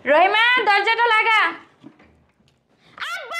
রহিমা দরজাটা লাগা। আব্বা,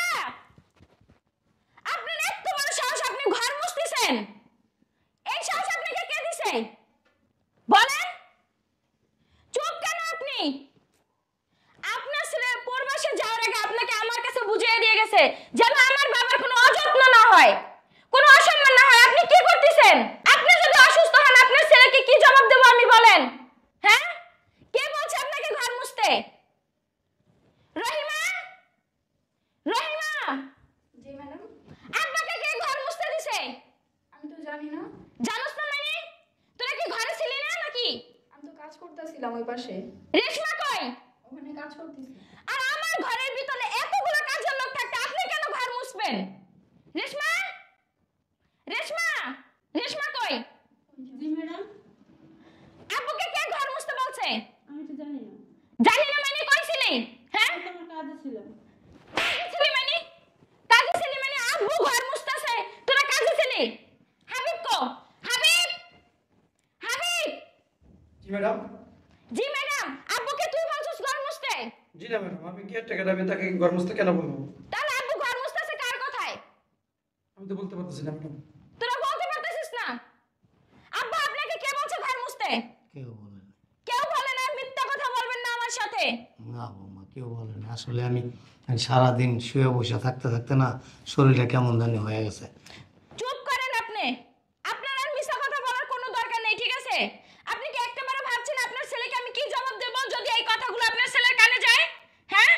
আপনার এত বড় সাহস, আপনি ঘর মুছতেছেন? এই সাহস আপনাকে কে দিছে? বলেন। চুপ কেন আপনি? আপনার ছেলে পরবাসে যাওয়ার আগে আপনাকে আমার কাছে বুঝিয়ে দিয়ে গেছে যেন আমার বাবার কোনো অযত্ন না হয়, কোনো অসম্মান না হয়। আপনি কি করতেছেন? আপনি যদি অসুস্থ হন আপনার ছেলেকে কি জবাব দেব আমি, বলেন? হ্যাঁ, কে বলছে আপনাকে ঘর মুছতে? রহিমা, রহিমা। জি ম্যাডাম। আব্বাকে কে ঘর মুছতে দিছে? আমি তো জানি না। জানোস না মানে? তোরা কি ঘরে ছিলি না নাকি? আমি তো কাজ করতেছিলাম ওই পাশে। রেশমা কই? ওখানে কাজ করতেছি। আর আমার ঘরের ভিতরে এতগুলো কাজের লোক থাকতে আপনি কেন ঘর মুছবেন? রেশমা, রেশমা, রেশমা কই? জি ম্যাডাম। আব্বুকে কে ঘর মুছতে বলছে? আমি তো জানি না। জানি না মানে কই ছিলি? হ্যাঁ, আমি তো আমার কাজে ছিলাম। কাজে ছিলি মানে? কাজে ছিলি মানে আব্বু ঘর মুছতেছে তোরা কাজে ছিলি? হাবিব কো? হাবিব, হাবিব। জি ম্যাডাম। জি ম্যাডাম। আব্বুকে তুই বলছিস ঘর মুছতে? জি না ম্যাডাম, আমি কেয়ারটেকার, আমি তাকে ঘর মুছতে কেন বলবো? তাহলে আব্বু ঘর মুছতেছে কার কথায়? আমি তো বলতে পারতেছি না ম্যাডাম। তোরা বলতে পারতেছিস না? আব্বা আপনাকে কে বলছে ঘর মুছতে? কেউ বলে না। কেউ বলে না, মিথ্যা কথা বলবেন না আমার সাথে। না বৌমা, কেউ বলে না। আসলে আমি সারাদিন শুয়ে বসে থাকতে থাকতে না শরীরটা কেমন জানি হয়ে গেছে। চুপ করেন আপনি। আপনার আর মিথ্যা কথা বলার কোনো দরকার নেই, ঠিক আছে? আপনি কি একবারও ভাবছেন আপনার ছেলেকে আমি কি জবাব দেব যদি এই কথাগুলো আপনার ছেলের কানে যায়? হ্যাঁ,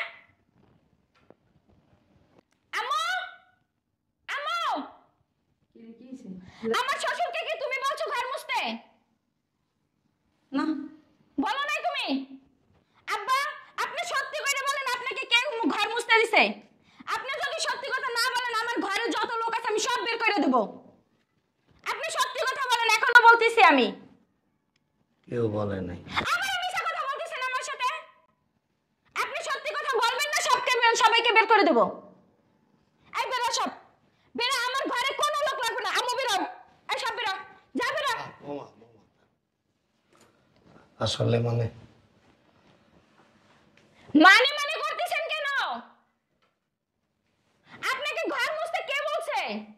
আম্মু, আম্মু। কি হইছে? আমার শ্বশুরকে কি তুমি বলছো ঘর মুছতে? না। বলো নাই তুমি? আব্বা, আপনি সত্যি করে বলেন আপনাকে কে ঘর মুছতে দিছে? আপনি যদি সত্যি কথা না বলেন আমার ঘরে যত লোক আছে আমি সব বের করে দেব। আপনি সত্যি কথা বলেন, এখনো বলতেছি আমি। কেউ বলে নাই। আবার মিথ্যা কথা বলতেছেন আমার সাথে। আপনি সত্যি কথা বলবেন না সবাইকে বের করে দেব। এই বেরো সব, বেরো, আমার ঘরে কোনো লোক লাগবে না। আম্মু বেরো, এই সব বেরো, যা বেরো। বৌমা, বৌমা, আসলে মানে মানে করতেছেন কেন? আপনাকে ঘর মুছতে কে বলছে?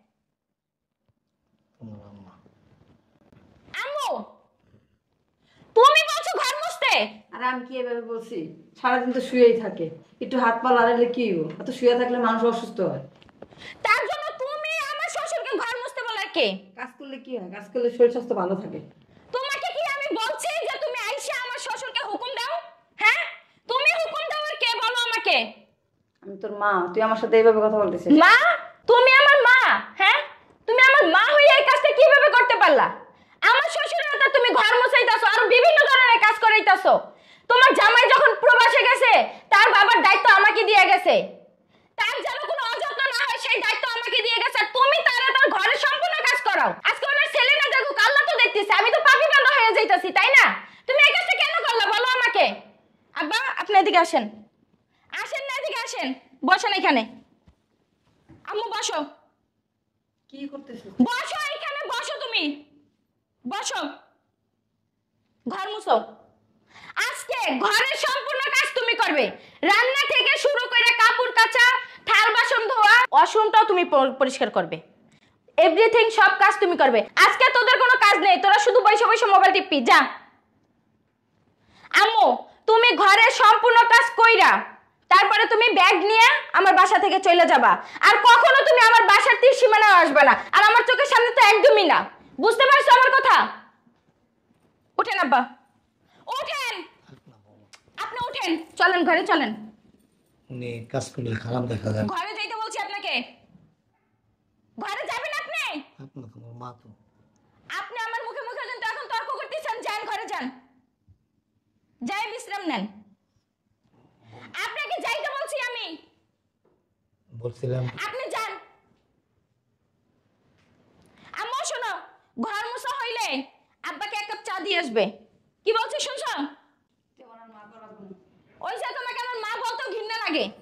তোমার আম্মা। আম্মু, তুমি বলছো ঘর মুছতে? আর আমি কি এভাবে বলছি? সারাদিন তো শুয়েই থাকে, একটু হাত পা লাড়ালে কি হইব? এত শুয়ে থাকলে মানুষ অসুস্থ হয়। তার জন্য তুমি আমার শ্বশুরকে ঘর মুছতে বলার কে? কাজ করলে কি হয়? কাজ করলে শরীর স্বাস্থ্য ভালো থাকে। তোমাকে কি আমি বলছি যে তুমি আইসা আমার শ্বশুরকে হুকুম দাও? হ্যাঁ, তুমি হুকুম দেওয়ার কে বলো আমাকে? আমি তোর মা, তুই আমার সাথে এইভাবে কথা বলতেছিস? মা? তুমি আমার মা? হ্যাঁ, তুমি আমার মা হয়ে এই কাজটা কিভাবে করতে পারলা? আমার শ্বশুরের হাতে তুমি ঘর মুছাইতাছো আর বিভিন্ন ধরনের কাজ করাইতাছো। তোমার জামাই যখন প্রবাসে গেছে তার বাবার দায়িত্ব আমাকে দিয়ে গেছে, তার যেন কোনো অযত্ন না হয় সেই দায়িত্ব আমাকে দিয়ে গেছে। আর তুমি তার ঘরের সম্পূর্ণ কাজ করাও। আজকে আমার ছেলে না দেখুক, আল্লাহ তো দেখতেছে, আমি তো পাপী বান্ধা হয়ে যাইতাছি, তাই না? তুমি এই কাজটা কেন করলা বলো আমাকে? আব্বা, আপনি এদিকে আসেন। আসেন না, এদিকে আসেন, বসেন এখানে। আম্মু বসো। কি করতেছিস? বসো এখানে, বসো তুমি, বসো। ঘর মুছো। আজকে ঘরের সম্পূর্ণ কাজ তুমি করবে, রান্না থেকে শুরু করে কাপড় কাচা, থাল বাসন ধোয়া, ওয়াশরুমটাও তুমি পরিষ্কার করবে। এভরিথিং, সব কাজ তুমি করবে। আজকে তোদের কোনো কাজ নেই, তোরা শুধু বসে বসে মোবাইল টিপবি, যা। আম্মু, তুমি ঘরের সম্পূর্ণ কাজ কইরা তারপরে তুমি ব্যাগ নিয়ে আমার বাসা থেকে চলে যাবা। আর কখনো তুমি আমার বাসার সীমানায় আসবে না, আর আমার চোখের সামনে তো একদমই না। বুঝতে পারছো আমার কথা? উঠেন আব্বা, উঠেন। আপনি উঠেন, চলেন ঘরে চলেন। উনি কাজ করলে খারাপ দেখা যায়। ঘরে যাইতে বলছি আপনাকে। ঘরে যাবেন আপনি? আপনার তোমার মা তো। আপনি আমার মুখে মুখে কিন্তু এখন তর্ক করতেছেন। যান ঘরে, যান, যাই বিশ্রাম নেন। আপনাকে যাইতে বলছি আমি। বলছিলাম আপনি যান। আম্মু শোনো, ঘর মুছা হইলে আব্বাকে এক কাপ চা দিয়ে আসবে। কি বলছিস শুনছো? ওই যে তোমাকে আমার মা বলতেও ঘৃণা লাগে।